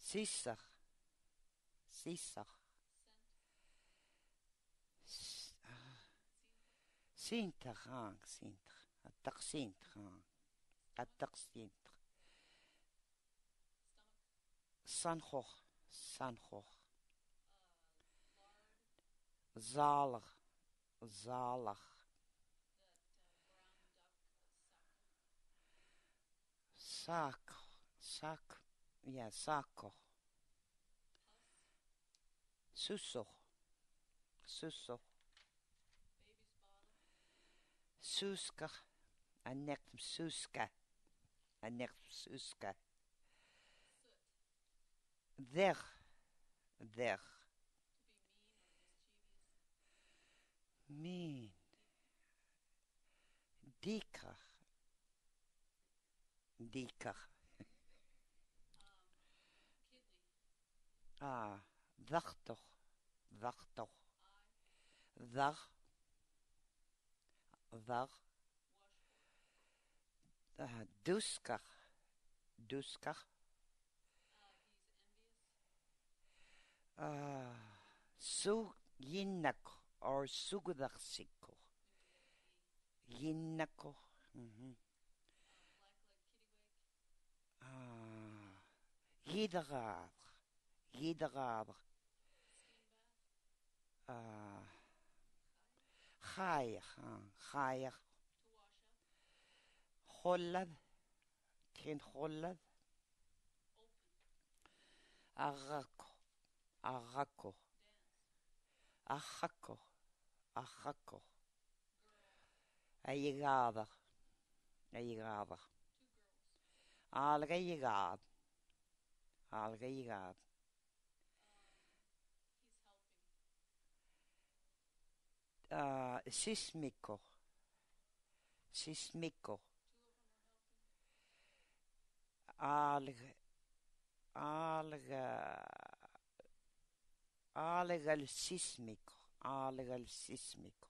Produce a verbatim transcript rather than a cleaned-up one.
Sisser. Sisser. Sinterang. Sinter. Attak sinterang. Attak sinter. Sanchor. Sanchor. Zalig. Zalig. Sak. Sak. Ja, saker. Susser. Susser. Susker. En nekt suske. En nekt suske. Der. Der. Mean. Dikker. Dikker. Ah. Wachter. Wachter. War. War. Uh, dusker. Dusker. Uh, su jinnako or sugudarsiko. Jinnako. Mm-hmm. Ah. Gidrader. Gidrader. Ah. Gair. Gair. Hollad. Kent hollad. Arrako. Arrako. Arrako. Arrako. Eigader. Eigader. Algeigad. Algeigad. Uh, sismiko. Sismiko. Alge. Alge. Algal sismiko. Algal sismiko.